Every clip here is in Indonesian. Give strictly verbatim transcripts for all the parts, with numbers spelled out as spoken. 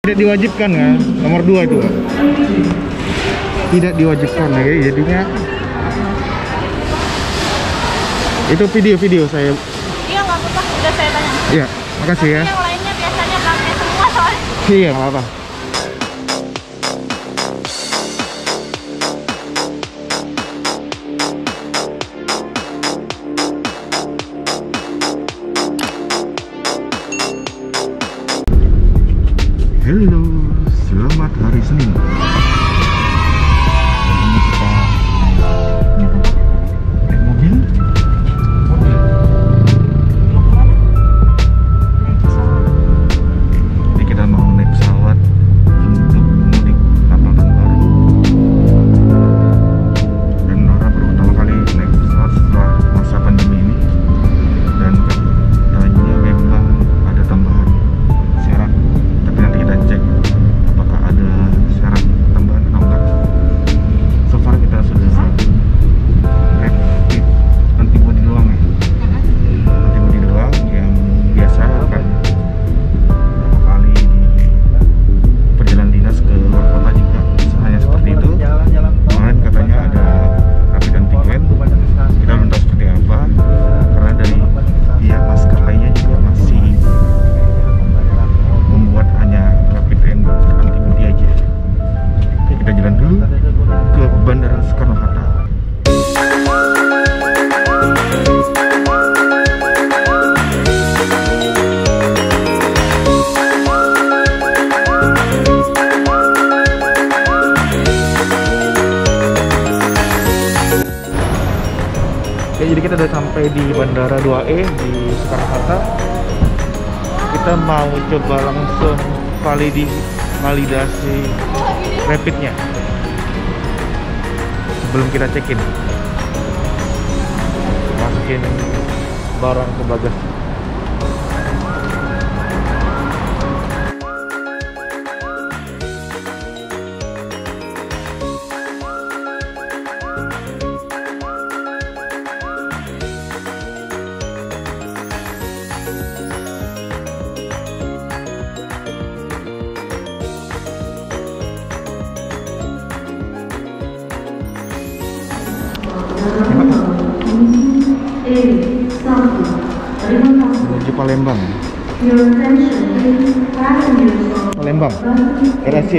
Tidak diwajibkan kan? Nomor dua itu Pak. Tidak diwajibkan ya, jadinya itu video-video saya. Iya nggak apa-apa, udah saya tanya. Iya, makasih ya. Yang lainnya biasanya rame semua soalnya. Iya nggak apa-apa. Halo, selamat hari Senin. Hari ini kita naik mobil. Mobil. Jadi kita mau naik pesawat untuk mudik Natal tahun baru. Dan Nora baru pertama kali naik pesawat setelah masa pandemi ini. Dan katanya memang ada tambahan syarat. Tapi nanti kita cek apakah ada syarat tambahan atau enggak. So far kita sudah rapid antibody doang ya. Antibody doang yang biasa kan beberapa kali di perjalanan dinas ke luar kota juga hanya seperti itu. Kemarin katanya ada rapid antigen, kita belum tahu seperti apa karena dari pihak maskapainya juga masih membuat hanya rapid antibody aja. Oke, kita jalan dulu ke Bandara Soekarno-Hatta. Oke, jadi kita udah sampai di Bandara dua E di Soekarno-Hatta. Kita mau coba langsung validi, validasi rapidnya sebelum kita check-in. Masukin barang ke bagasi. Menuju Palembang. Palembang, R S C.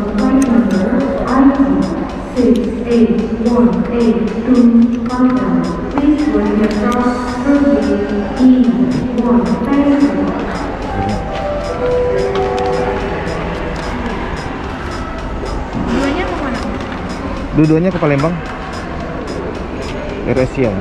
Dua-duanya ke mana? Dua-duanya ke Palembang. R S C ya.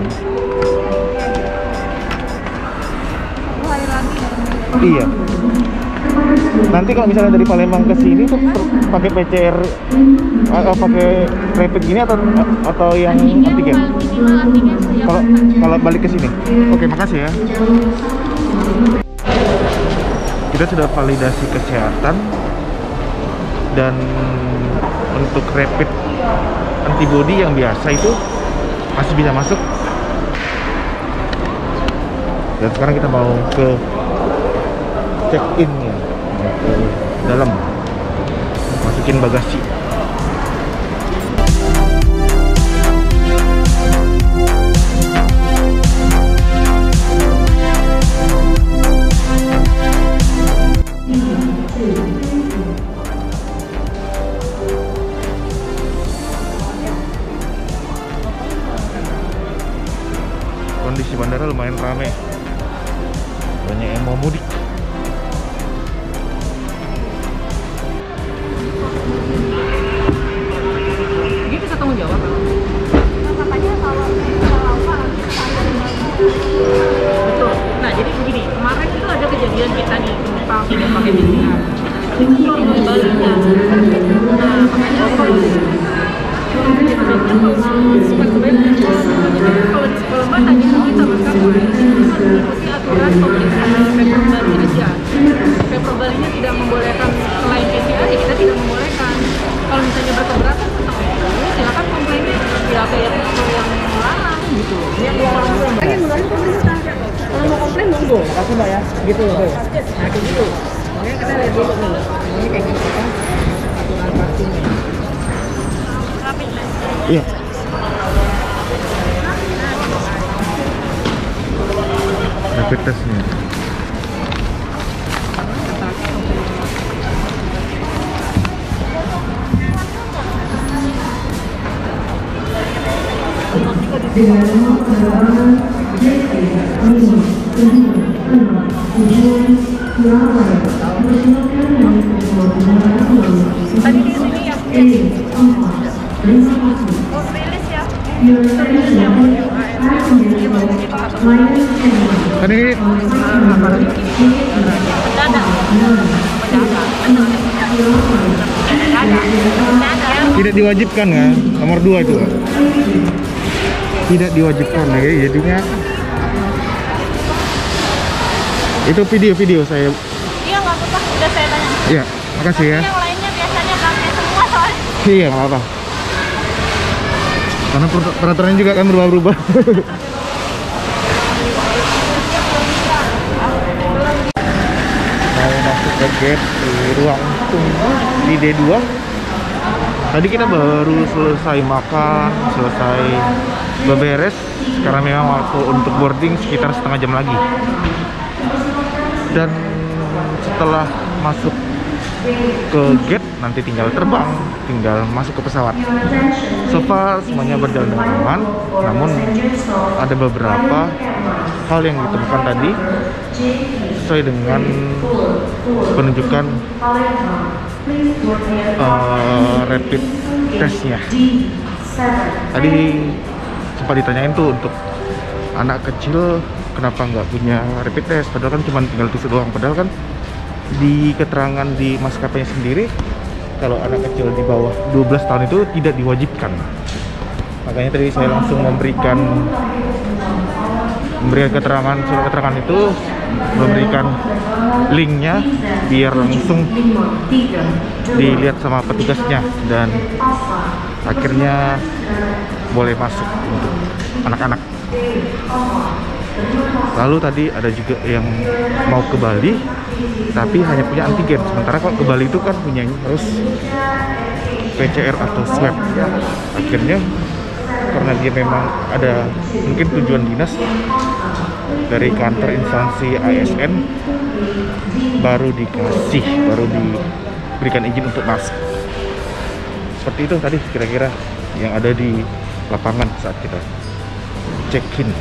Hari lagi. Iya. Nanti kalau misalnya dari Palembang ke sini tuh pakai P C R atau pakai rapid gini atau atau yang antigen? Kalau kalau balik ke sini. Oke, makasih ya. Kita sudah validasi kesehatan dan untuk rapid antibody yang biasa itu masih bisa masuk. Dan sekarang kita mau ke check-in-nya, ke dalam, masukin bagasi. Kondisi bandara lumayan ramai, banyak yang mau mudik. Dia bisa tanggung jawab. Makanya kalau betul. Nah jadi begini, kemarin itu ada kejadian kita nih penumpang tidak pakai B C A. Itu kembalinya. Nah makanya kalau kalau di sekolah mbak tanya kita maskapai mengikuti aturan pemeriksaan Pemprov Bali aja. Pemprov Balinya tidak membolehkan selain P C R, ya kita tidak membolehkan. Kalau misalnya berkeberatan tetap ya silakan komplainnya, ya kayak yang melarang gitu. Yang melarang yang melarang pemerintah. Kalau mau komplain monggo, kasih mbak ya, gitu loh. Nah kayak gitu. Makanya kita lihat dulu nih, ini kayak gitu. Iya. Rapid testnya. Tadi di sini ya. Oh, rilis ya. Rilis yang audio A S M. Tadi ini Mendadak. tidak diwajibkan kan? Nomor dua itu Kak. Tidak diwajibkan ya, jadinya itu video-video saya. Iya nggak apa-apa, udah saya tanya. Iya, makasih ya. Yang lainnya biasanya pakai semua soalnya. Iya, nggak apa-apa. Karena per- peraturannya juga kan berubah-ubah. Mau masuk ke gate di ruang tunggu di D dua. Tadi kita baru selesai makan, selesai beberes. Karena memang waktu untuk boarding sekitar setengah jam lagi. Dan setelah masuk ke gate nanti tinggal terbang, tinggal masuk ke pesawat. So far semuanya berjalan dengan aman, namun ada beberapa hal yang ditemukan tadi sesuai dengan penunjukan uh, rapid testnya. Tadi sempat ditanyain tuh untuk anak kecil kenapa nggak punya rapid test, padahal kan cuma tinggal tusuk doang. Padahal kan di keterangan di maskapainya sendiri kalau anak kecil di bawah dua belas tahun itu tidak diwajibkan. Makanya tadi saya langsung memberikan memberikan keterangan, surat keterangan itu, memberikan linknya biar langsung dilihat sama petugasnya dan akhirnya boleh masuk untuk anak-anak. Lalu tadi ada juga yang mau ke Bali tapi hanya punya antigen, sementara kalau ke Bali itu kan punya harus P C R atau swab. Akhirnya karena dia memang ada mungkin tujuan dinas dari kantor instansi A S N, baru dikasih, baru diberikan izin untuk masuk. Seperti itu tadi kira-kira yang ada di lapangan saat kita check-in.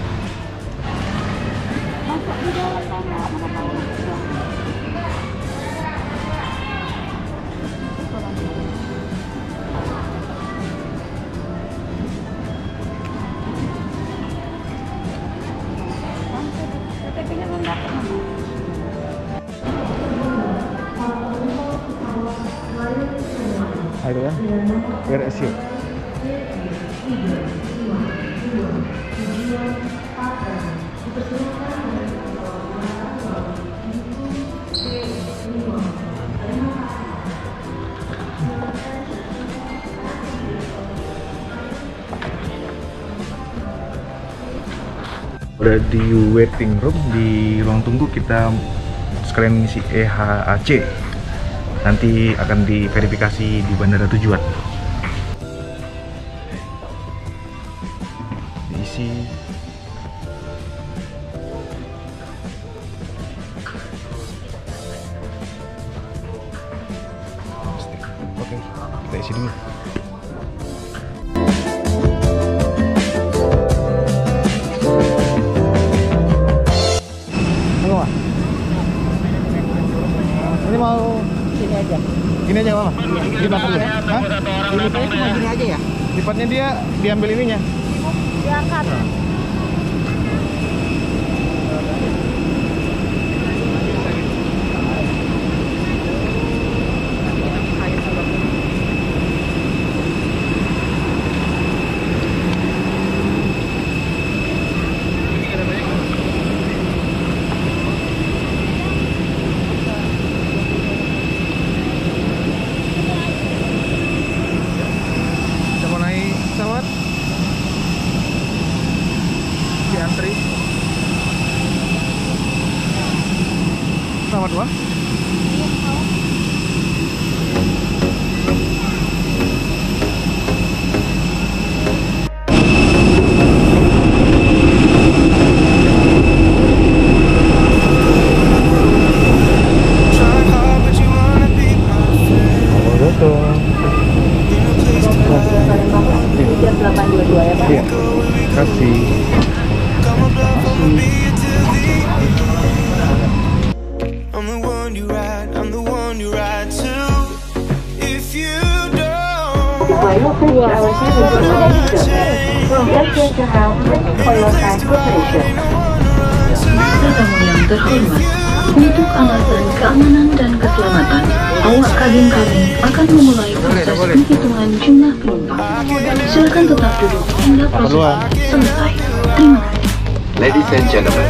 Itu kan R S U. Udah di waiting room, di ruang tunggu kita sekalian ngisi E H A C. Nanti akan diverifikasi di bandara tujuan. Diisi. Oke, kita isi dulu. Ini mau sini aja. Gini aja Mama? Lipat dulu. Hah? Lipatnya cuma gini aja ya? Lipatnya dia diambil ininya. Diangkat. Assalamualaikum. Jam delapan dua puluh dua ya Pak? Iya. Kasih. I'm the one you ride, I'm the one you ride to. If you don't Dua awasnya Tamu yang terhormat, untuk alasan keamanan dan keselamatan, awak kabin kami akan memulai proses penghitungan jumlah penumpang. Silakan tetap duduk hingga proses selesai. Terima kasih. Ladies and gentlemen,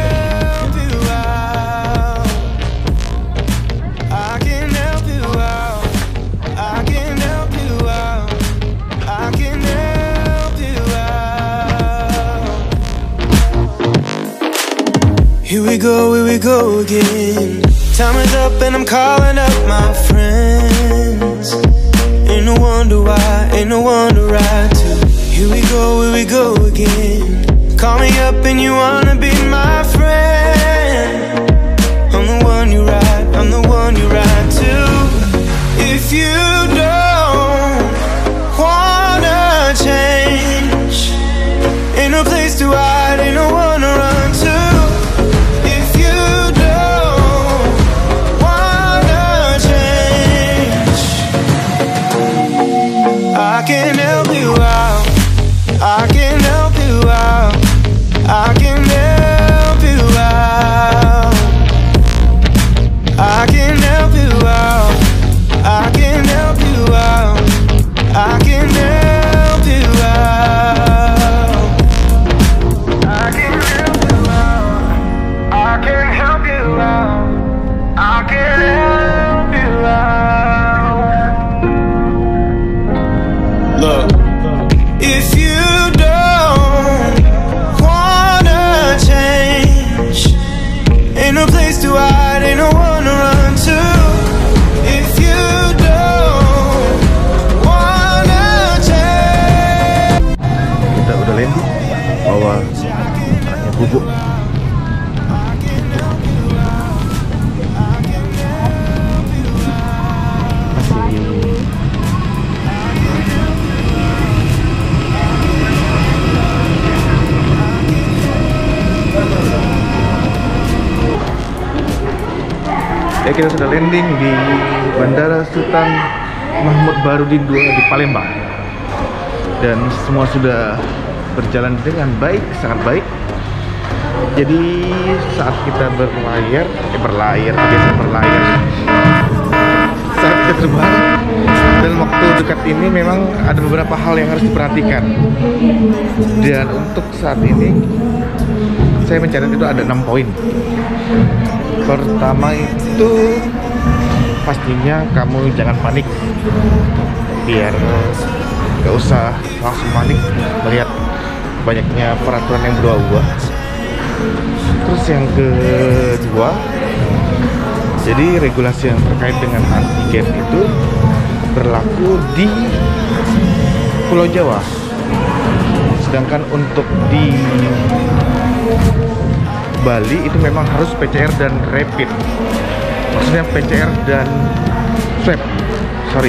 I can help you out, I can help you out, I can help you out. Here we go, here we go again. Time is up and I'm calling up my friends. Ain't no wonder why, ain't no wonder right to. Here we go, here we go again. Call me up and you wanna be my friend. I'm the one you ride, I'm the one you ride to. If you don't wanna change, ain't no place to hide, ain't no one to run to. If you don't wanna change, I can help you out, I can help you out, I can help you out, I can help you out, I can help you out, I can help you out, I can help you out, I can help you out, I can help you out. Look, if you don't wanna change, ain't no place to hide, ain't no one to run to. If you don't wanna change. Kita udah landing. Bawa anaknya bubuk. Masih Ya, kita sudah landing di Bandara Sultan Mahmud Baharudin dua di Palembang. Dan semua sudah berjalan dengan baik, sangat baik. Jadi saat kita berlayar, eh berlayar, biasa berlayar. Saat kita terbang dan waktu dekat ini memang ada beberapa hal yang harus diperhatikan. Dan untuk saat ini saya mencatat itu ada enam poin. Pertama itu pastinya kamu jangan panik, biar gak usah langsung panik melihat banyaknya peraturan yang berubah-ubah. Terus yang kedua, jadi regulasi yang terkait dengan antigen itu berlaku di Pulau Jawa, sedangkan untuk di Bali itu memang harus P C R dan rapid. Maksudnya P C R dan swab. Sorry.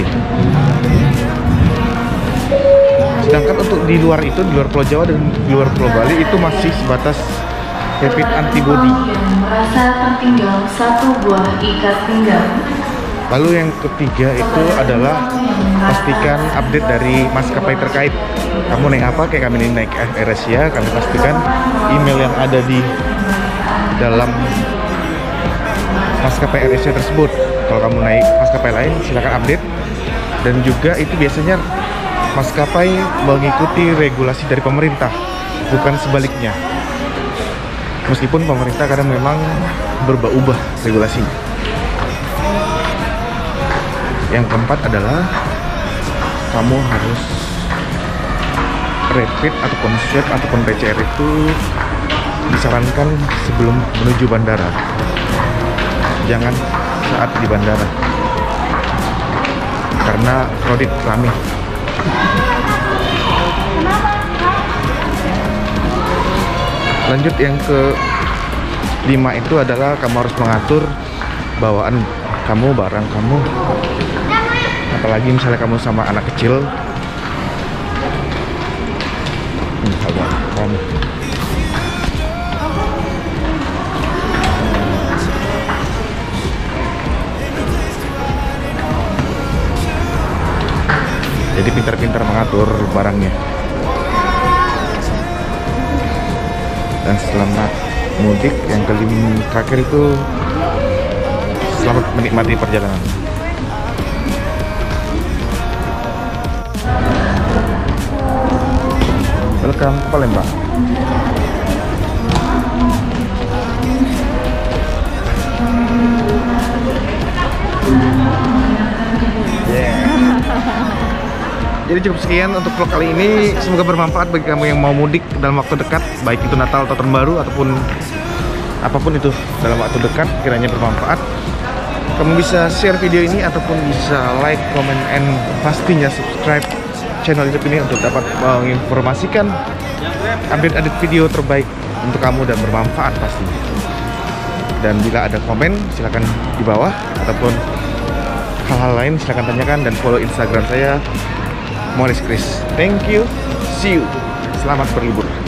Sedangkan untuk di luar itu, di luar Pulau Jawa dan di luar Pulau Bali itu masih sebatas rapid antibody. Merasa tertinggal satu buah ikat pinggang. Lalu yang ketiga itu adalah pastikan update dari maskapai terkait. Kamu naik apa? Kayak kami naik AirAsia, kami pastikan email yang ada di dalam maskapai AirAsia tersebut. Kalau kamu naik maskapai lain, silakan update. Dan juga itu biasanya maskapai mengikuti regulasi dari pemerintah, bukan sebaliknya. Meskipun pemerintah kadang memang berubah-ubah regulasinya. Yang keempat adalah kamu harus rapid ataupun swab ataupun P C R itu disarankan sebelum menuju bandara, jangan saat di bandara karena crowded, rame. Lanjut yang ke lima itu adalah kamu harus mengatur bawaan kamu, barang kamu apalagi misalnya kamu sama anak kecil. Hmm, agak rame. Jadi pintar-pintar mengatur barangnya. Dan selamat mudik yang kelima terakhir itu, selamat menikmati perjalanan. Welcome ke Palembang. Yeah. Jadi cukup sekian untuk vlog kali ini. Semoga bermanfaat bagi kamu yang mau mudik dalam waktu dekat, baik itu Natal atau Tahun Baru ataupun apapun itu dalam waktu dekat, kiranya bermanfaat. Kamu bisa share video ini ataupun bisa like, comment, and pastinya subscribe channel YouTube ini untuk dapat menginformasikan update-update video terbaik untuk kamu dan bermanfaat pasti. Dan bila ada komen silahkan di bawah, ataupun hal-hal lain silahkan tanyakan, dan follow Instagram saya Morris Chris. Thank you, see you, selamat berlibur.